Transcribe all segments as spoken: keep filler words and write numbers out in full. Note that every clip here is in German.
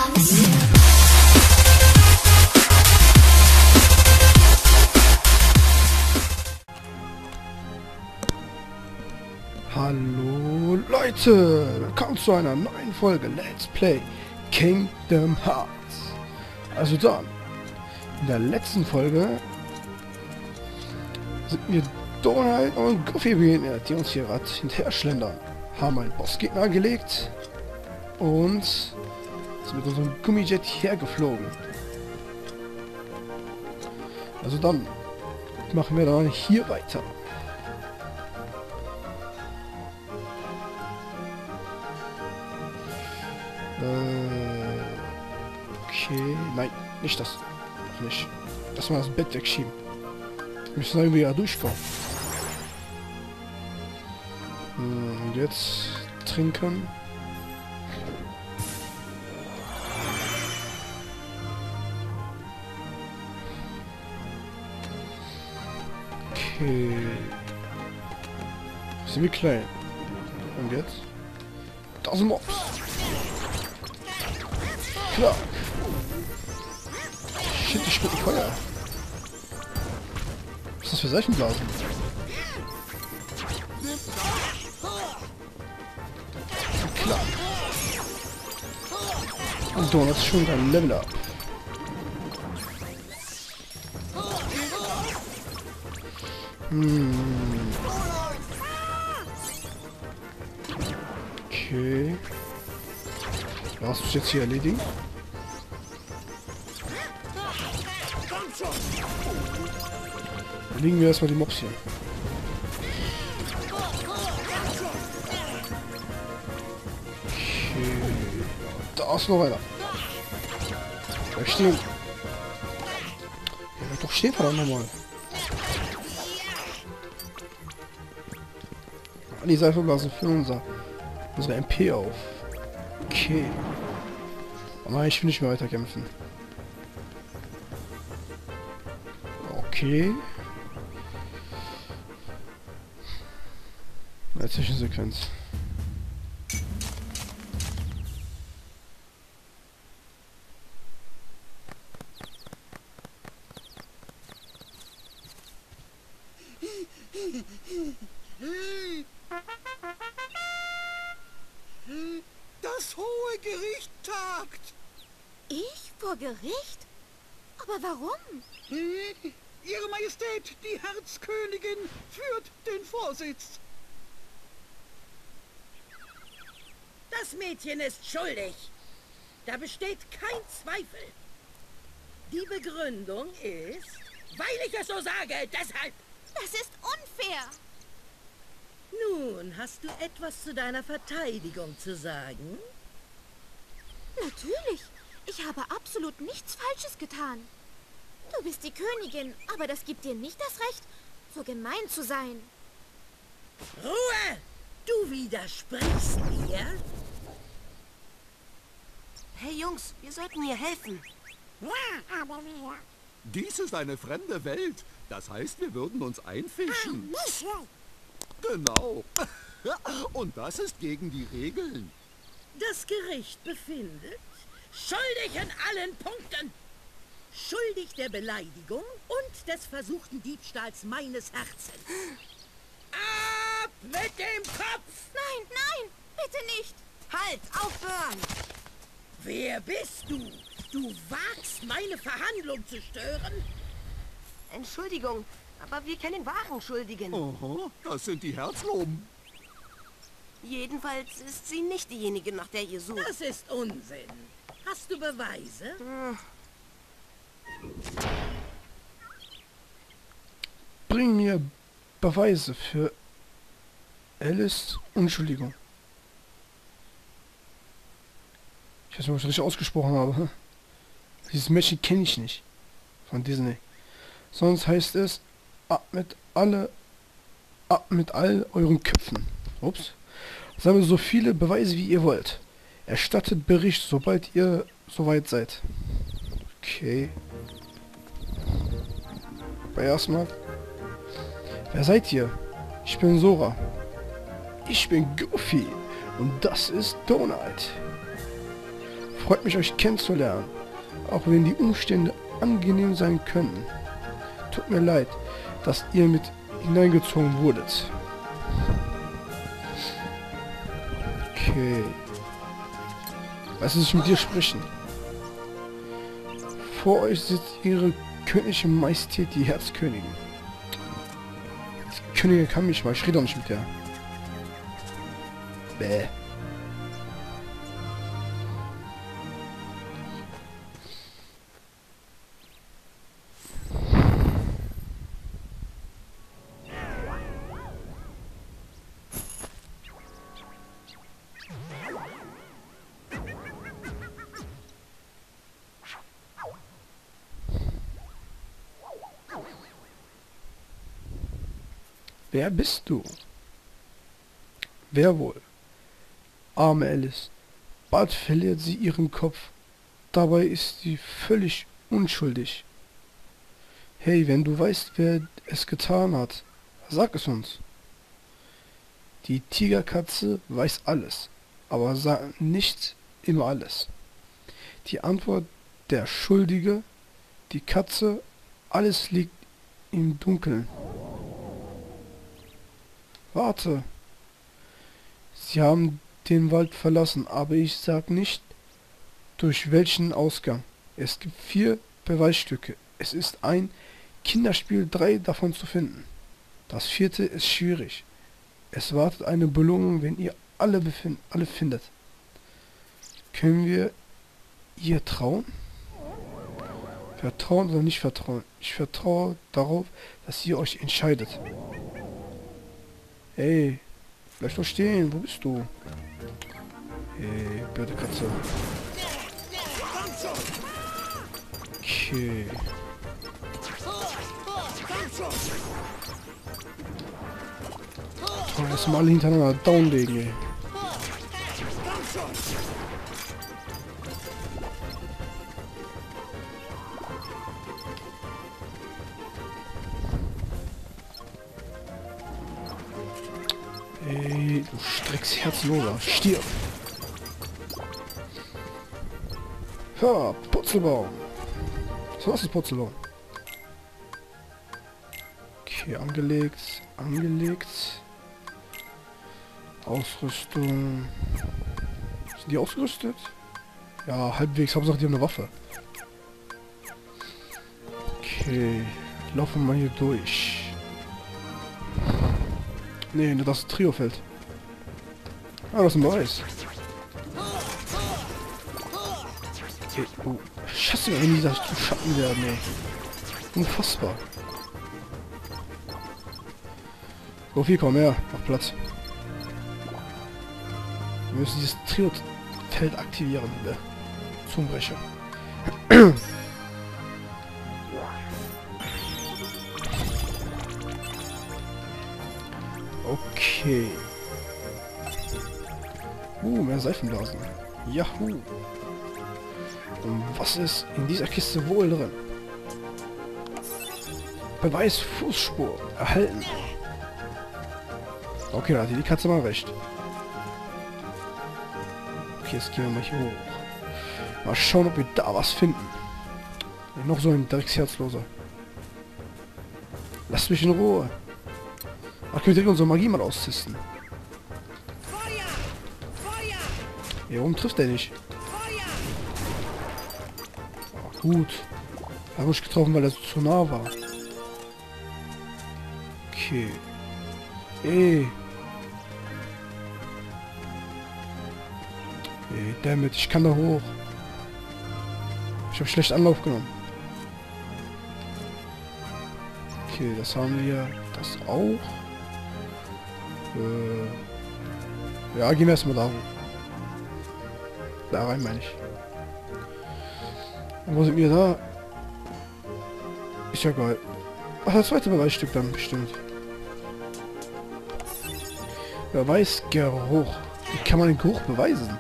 Hallo Leute, willkommen zu einer neuen Folge Let's Play Kingdom Hearts. Also dann, in der letzten Folge sind wir Donald und Goofy begegnet, die uns hier gerade hinterher schlendern. Haben einen Bossgegner gelegt und sind mit unserem Gummijet hierher geflogen. Also dann machen wir dann hier weiter. Äh, okay, nein, nicht das. Noch nicht. Lass mal das Bett wegschieben. Wir müssen irgendwie ja durchkommen. Und jetzt trinken. Okay. Sind wir klein. Und jetzt? Da sind Mobs. Klar. Shit, die spucken Feuer. Was ist das für Seifenblasen? Klar. Und Donut ist schon ein Level up. Hm. Okay. Was muss ich jetzt hier erledigen? Erledigen wir erstmal die Mobs hier. Okay. Da ist noch einer. Bleib stehen. Ja, doch steht er dann nochmal. Die Seifenblasen füllen unser, unsere M P auf. Okay. Oh nein, ich will nicht mehr weiter kämpfen. Okay. Eine Zwischensequenz. Das Hohe Gericht tagt. Ich vor Gericht? Aber warum? Ihre Majestät, die Herzkönigin, führt den Vorsitz. Das Mädchen ist schuldig. Da besteht kein Zweifel. Die Begründung ist, weil ich es so sage, deshalb. Das ist unfair. Nun, hast du etwas zu deiner Verteidigung zu sagen? Natürlich. Ich habe absolut nichts Falsches getan. Du bist die Königin, aber das gibt dir nicht das Recht, so gemein zu sein. Ruhe! Du widersprichst mir? Hey Jungs, wir sollten ihr helfen. Ja, aber wer? Dies ist eine fremde Welt. Das heißt, wir würden uns einfischen. Genau. Und das ist gegen die Regeln. Das Gericht befindet, schuldig in allen Punkten. Schuldig der Beleidigung und des versuchten Diebstahls meines Herzens. Ab mit dem Kopf! Nein, nein, bitte nicht. Halt, aufhören! Wer bist du? Du wagst, meine Verhandlung zu stören? Entschuldigung, aber wir kennen wahren Schuldigen. Aha, das sind die Herzloben. Jedenfalls ist sie nicht diejenige, nach der ihr sucht. Das ist Unsinn. Hast du Beweise? Hm. Bring mir Beweise für Alice Unschuldigung. Ich weiß nicht, ob ich das richtig ausgesprochen habe. Dieses Mädchen kenne ich nicht. Von Disney. Sonst heißt es, ab mit alle, ab mit all euren Köpfen. Ups. Sammelt so viele Beweise, wie ihr wollt. Erstattet Bericht, sobald ihr soweit seid. Okay. Aber erstmal. Wer seid ihr? Ich bin Sora. Ich bin Goofy. Und das ist Donald. Freut mich, euch kennenzulernen, auch wenn die Umstände angenehm sein können. Tut mir leid, dass ihr mit hineingezogen wurdet. Okay. Lass uns mit dir sprechen. Vor euch sitzt ihre königliche Majestät, die Herzkönigin. Die Königin kann mich mal, ich rede doch nicht mit der. Bäh. Wer bist du? Wer wohl? Arme Alice. Bald verliert sie ihren Kopf. Dabei ist sie völlig unschuldig. Hey, wenn du weißt, wer es getan hat, sag es uns. Die Tigerkatze weiß alles, aber sagt nicht immer alles. Die Antwort der Schuldige, die Katze, alles liegt im Dunkeln. Warte. Sie haben den Wald verlassen, aber ich sag nicht, durch welchen Ausgang. Es gibt vier Beweisstücke. Es ist ein Kinderspiel, drei davon zu finden. Das vierte ist schwierig. Es wartet eine Belohnung, wenn ihr alle, befind alle findet. Können wir ihr trauen? Vertrauen oder nicht vertrauen? Ich vertraue darauf, dass ihr euch entscheidet. Hey, bleib doch stehen, wo bist du? Hey, blöde Katze. Okay. Toll, jetzt mal alle hintereinander downlegen, ey. Ey, du Strecksherzloser. Stirb! Ja, Purzelbaum. So, was ist Purzelbaum? Okay, angelegt. Angelegt. Ausrüstung. Sind die ausgerüstet? Ja, halbwegs. Hauptsache, die haben eine Waffe. Okay. Laufen wir hier durch. Nee, nur das Trio-Feld. Ah, das ist ein Beweis. Okay, oh. Ich hasse, wenn die da zum Schatten werden, ey. Unfassbar. Go, viel, komm her. Mach Platz. Wir müssen dieses Trio-Feld aktivieren. Der Zungenbrecher. Okay. Uh, mehr Seifenblasen. Yahoo. Und was ist in dieser Kiste wohl drin? Beweis Fußspur. Erhalten. Okay, da hat die Katze mal recht. Okay, jetzt gehen wir mal hier hoch. Mal schauen, ob wir da was finden. Noch so ein Drecksherzloser. Lasst mich in Ruhe. Ach, können wir direkt unsere Magie mal austesten. Ja, warum trifft der nicht? Oh, gut. Er hat mich getroffen, weil er so zu nah war. Okay. Ey. Ey, damit, ich kann da hoch. Ich habe schlecht Anlauf genommen. Okay, das haben wir. Das auch. Äh, ja, gehen wir erstmal da hoch. Da rein, meine ich. Und wo sind wir da? Ist ja geil. Ach, das zweite Beweisstück dann bestimmt. Beweisgeruch. Wie kann man den Geruch beweisen?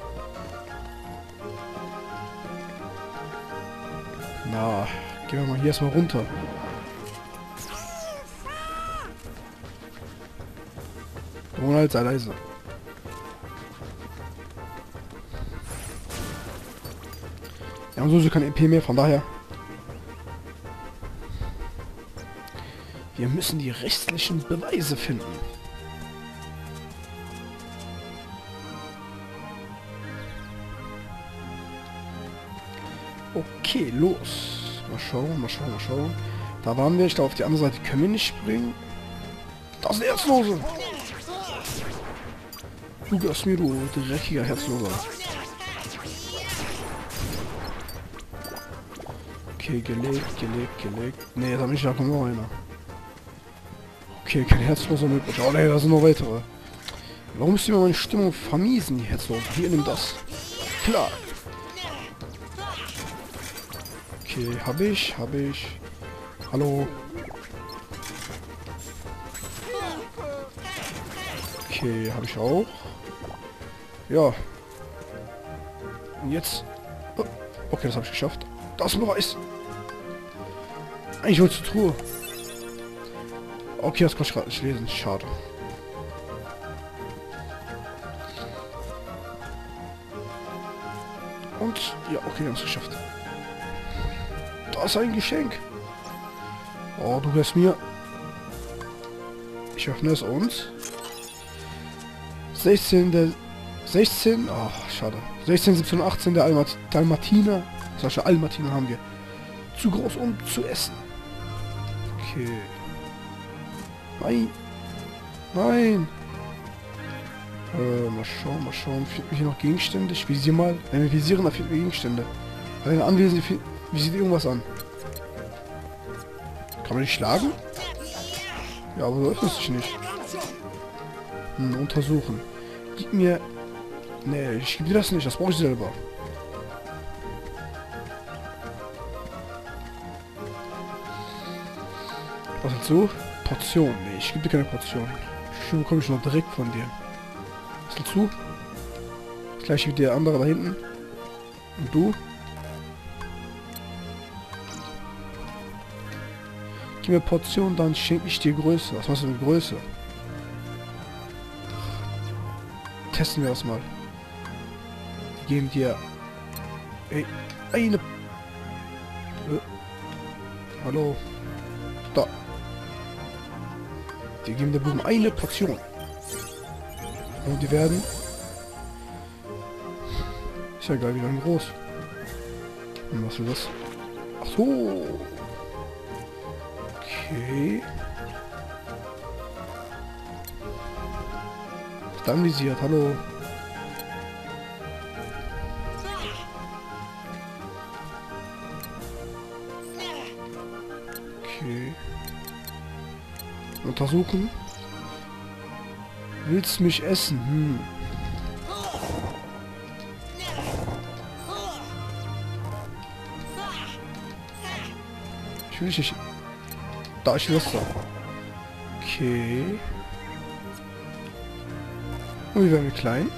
Na, gehen wir mal hier erstmal runter. Ronald, sei leise. Wir haben sowieso kein E P mehr, von daher. Wir müssen die restlichen Beweise finden. Okay, los. Mal schauen, mal schauen, mal schauen. Da waren wir. Ich glaube, auf die andere Seite können wir nicht springen. Das ist ein Herzlose. Du gehst mir, du dreckiger Herzloser. Okay, gelegt, gelegt, gelegt. Ne, da bin ich ja noch einer. Okay, kein Herzloser möglich. Oh ne, da sind noch weitere. Warum ist immer meine Stimmung vermiesen, die Herzloser? Hier, nimm das. Klar. Okay, hab ich, hab ich. Hallo. Okay, habe ich auch. Ja. Und jetzt... Oh, okay, das habe ich geschafft. Das ist ein Beweis. Eigentlich wollte ich zur Truhe. Okay, das konnte ich gerade nicht lesen. Schade. Und... Ja, okay, wir haben es geschafft. Da ist ein Geschenk. Oh, du hörst mir. Ich öffne es und... sechzehn der... sechzehn... Ach, schade. sechzehn, siebzehn, achtzehn der Almat Dalmatiner. Solche Almatiner haben wir. Zu groß, um zu essen. Okay. Nein. Nein. Äh, mal schauen, mal schauen. Finden wir hier noch Gegenstände? Ich visiere mal. Wenn wir visieren, dann finden wir Gegenstände. Bei den Anwesenden visiert irgendwas an. Kann man nicht schlagen? Ja, aber so öffnet sich nicht. Hm, untersuchen. Gib mir... Nee, ich gebe dir das nicht. Das brauche ich selber. Was willst du? Portion. Nee, ich gebe dir keine Portion. Schon bekomme ich noch direkt von dir. Was willst du? Das gleiche wie der andere da hinten. Und du? Gib mir Portion, dann schenke ich dir Größe. Was machst du mit Größe? Testen wir das mal. Wir geben dir... Ey, eine... Äh. Hallo. Da. Wir geben der Blumen eine Portion. Und die werden... Ist ja geil, wie lang groß. Und was ist das? Ach so. Okay. Dann visiert, hallo. Okay. Untersuchen. Willst mich essen? Hm. Ich will nicht... Da, ich will das da. Okay. Und wie werden wir klein?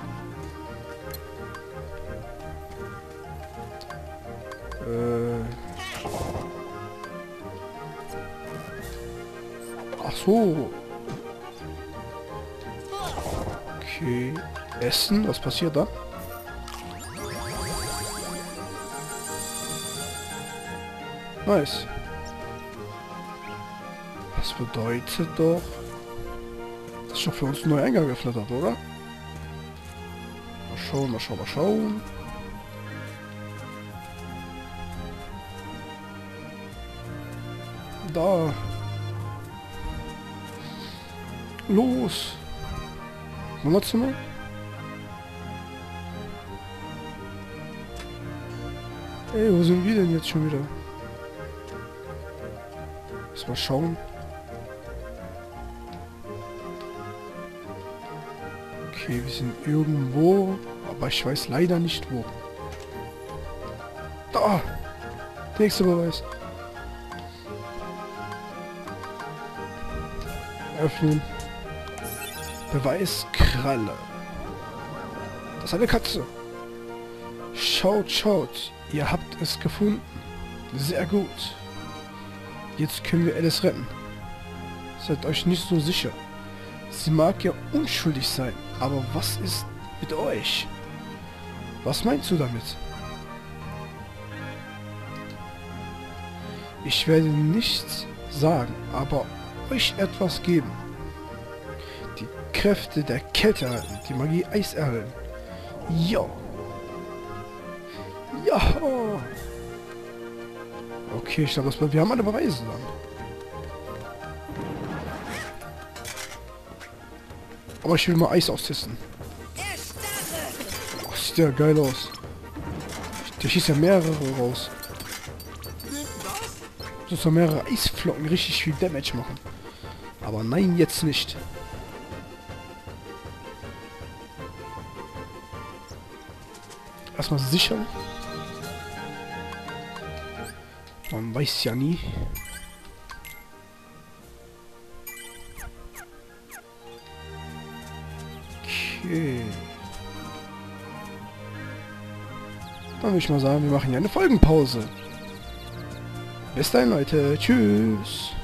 Äh. Ach so. Okay. Essen, was passiert da? Nice. Das bedeutet doch... Das ist doch für uns ein neuer Eingang geflattert, oder? Mal schauen, mal schauen, mal schauen. Da. Los. Wohnzimmer. Ey, wo sind wir denn jetzt schon wieder? Lass mal schauen. Okay, wir sind irgendwo, aber ich weiß leider nicht wo. Da! Nächster Beweis. Öffnen. Beweis Kralle. Das ist eine Katze. Schaut, schaut. Ihr habt es gefunden. Sehr gut. Jetzt können wir Alice retten. Seid euch nicht so sicher. Sie mag ja unschuldig sein, aber was ist mit euch? Was meinst du damit? Ich werde nichts sagen, aber euch etwas geben. Die Kräfte der Kälte erhalten, die Magie Eis erhalten. Ja. Ja. Okay, ich glaube, das wir haben alle Beweise dann. Aber ich will mal Eis austesten. Oh, sieht ja geil aus. Der schießt ja mehrere raus. Das soll mehrere Eisflocken richtig viel Damage machen. Aber nein, jetzt nicht. Erstmal sichern. Man weiß ja nie. Okay. Dann würde ich mal sagen, wir machen hier eine Folgenpause. Bis dann, Leute. Tschüss.